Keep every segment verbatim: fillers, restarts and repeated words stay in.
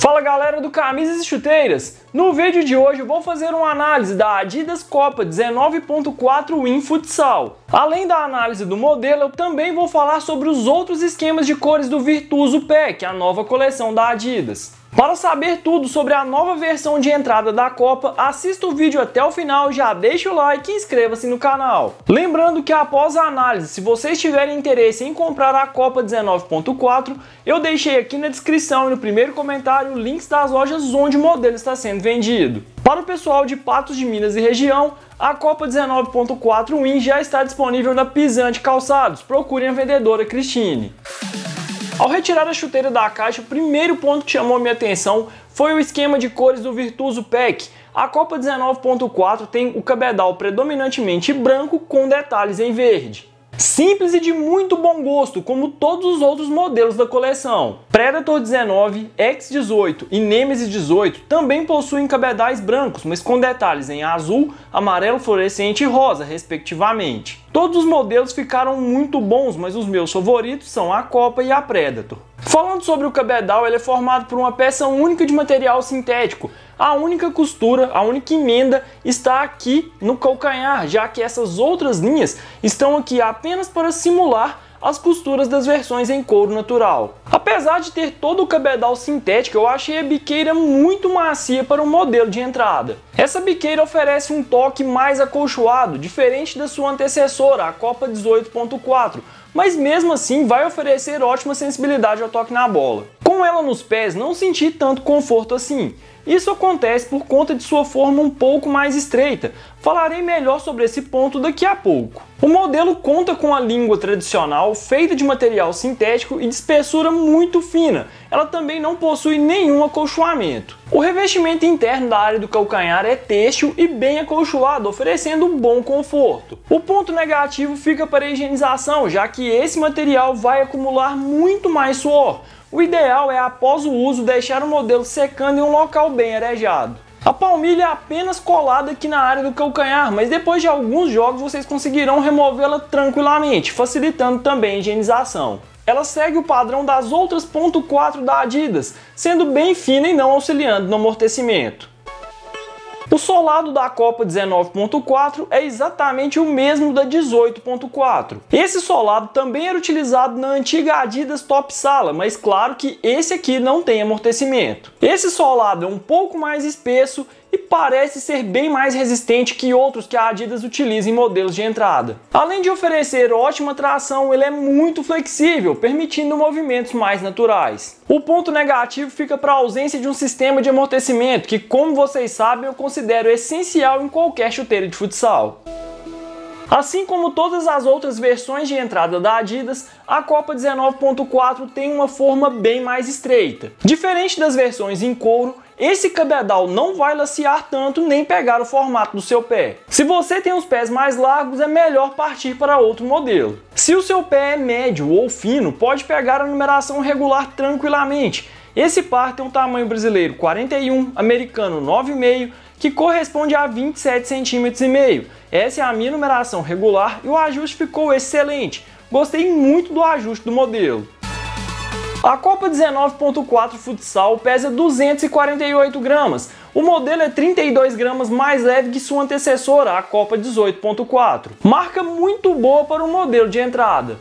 Fala galera do Camisas e Chuteiras! No vídeo de hoje eu vou fazer uma análise da Adidas Copa dezenove ponto quatro Win Futsal. Além da análise do modelo, eu também vou falar sobre os outros esquemas de cores do Virtuoso Pack, a nova coleção da Adidas. Para saber tudo sobre a nova versão de entrada da Copa, assista o vídeo até o final, já deixa o like e inscreva-se no canal. Lembrando que após a análise, se vocês tiverem interesse em comprar a Copa dezenove ponto quatro, eu deixei aqui na descrição e no primeiro comentário links das lojas onde o modelo está sendo vendido. Para o pessoal de Patos de Minas e região, a Copa dezenove ponto quatro Win já está disponível na Pisante Calçados, procurem a vendedora Cristine. Ao retirar a chuteira da caixa, o primeiro ponto que chamou minha atenção foi o esquema de cores do Virtuoso Pack. A Copa dezenove ponto quatro tem o cabedal predominantemente branco com detalhes em verde. Simples e de muito bom gosto, como todos os outros modelos da coleção. Predator dezenove, X dezoito e Nemesis dezoito também possuem cabedais brancos, mas com detalhes em azul, amarelo fluorescente e rosa, respectivamente. Todos os modelos ficaram muito bons, mas os meus favoritos são a Copa e a Predator. Falando sobre o cabedal, ele é formado por uma peça única de material sintético. A única costura, a única emenda está aqui no calcanhar, já que essas outras linhas estão aqui apenas para simular as costuras das versões em couro natural. Apesar de ter todo o cabedal sintético, eu achei a biqueira muito macia para o modelo de entrada. Essa biqueira oferece um toque mais acolchoado, diferente da sua antecessora, a Copa dezoito ponto quatro, mas mesmo assim vai oferecer ótima sensibilidade ao toque na bola. Com ela nos pés, não senti tanto conforto assim. Isso acontece por conta de sua forma um pouco mais estreita. Falarei melhor sobre esse ponto daqui a pouco. O modelo conta com a língua tradicional, feita de material sintético e de espessura muito fina. Ela também não possui nenhum acolchoamento. O revestimento interno da área do calcanhar é têxtil e bem acolchoado, oferecendo um bom conforto. O ponto negativo fica para a higienização, já que esse material vai acumular muito mais suor. O ideal é, após o uso, deixar o modelo secando em um local bem arejado. A palmilha é apenas colada aqui na área do calcanhar, mas depois de alguns jogos vocês conseguirão removê-la tranquilamente, facilitando também a higienização. Ela segue o padrão das outras ponto quatro da Adidas, sendo bem fina e não auxiliando no amortecimento. O solado da Copa dezenove ponto quatro é exatamente o mesmo da dezoito ponto quatro. Esse solado também era utilizado na antiga Adidas Top Sala, mas claro que esse aqui não tem amortecimento. Esse solado é um pouco mais espesso e parece ser bem mais resistente que outros que a Adidas utiliza em modelos de entrada. Além de oferecer ótima tração, ele é muito flexível, permitindo movimentos mais naturais. O ponto negativo fica para a ausência de um sistema de amortecimento, que, como vocês sabem, eu considero essencial em qualquer chuteira de futsal. Assim como todas as outras versões de entrada da Adidas, a Copa dezenove ponto quatro tem uma forma bem mais estreita. Diferente das versões em couro, esse cabedal não vai lacear tanto nem pegar o formato do seu pé. Se você tem os pés mais largos, é melhor partir para outro modelo. Se o seu pé é médio ou fino, pode pegar a numeração regular tranquilamente. Esse par tem um tamanho brasileiro quarenta e um, americano nove vírgula cinco, que corresponde a vinte e sete centímetros e meio. Essa é a minha numeração regular e o ajuste ficou excelente. Gostei muito do ajuste do modelo. A Copa dezenove ponto quatro Futsal pesa duzentos e quarenta e oito gramas. O modelo é trinta e dois gramas mais leve que sua antecessora, a Copa dezoito ponto quatro. Marca muito boa para o modelo de entrada.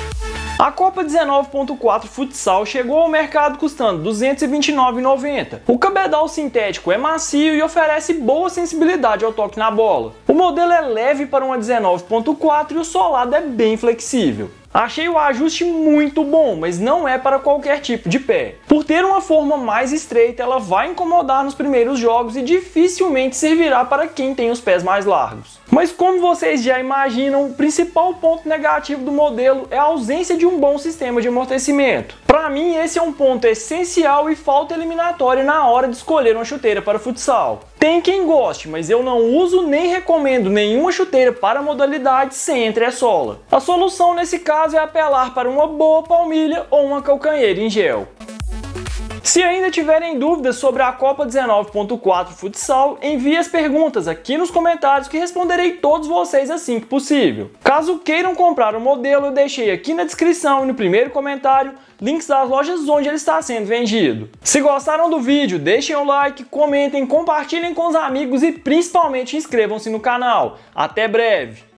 A Copa dezenove ponto quatro Futsal chegou ao mercado custando duzentos e vinte e nove reais e noventa centavos. O cabedal sintético é macio e oferece boa sensibilidade ao toque na bola. O modelo é leve para uma dezenove ponto quatro e o solado é bem flexível. Achei o ajuste muito bom, mas não é para qualquer tipo de pé. Por ter uma forma mais estreita, ela vai incomodar nos primeiros jogos e dificilmente servirá para quem tem os pés mais largos. Mas como vocês já imaginam, o principal ponto negativo do modelo é a ausência de um bom sistema de amortecimento. Para mim, esse é um ponto essencial e falta eliminatória na hora de escolher uma chuteira para futsal. Tem quem goste, mas eu não uso nem recomendo nenhuma chuteira para modalidade sem entressola. A solução nesse caso é apelar para uma boa palmilha ou uma calcanheira em gel. Se ainda tiverem dúvidas sobre a Copa dezenove ponto quatro Futsal, envie as perguntas aqui nos comentários que responderei todos vocês assim que possível. Caso queiram comprar o modelo, eu deixei aqui na descrição e no primeiro comentário links das lojas onde ele está sendo vendido. Se gostaram do vídeo, deixem um like, comentem, compartilhem com os amigos e principalmente inscrevam-se no canal. Até breve!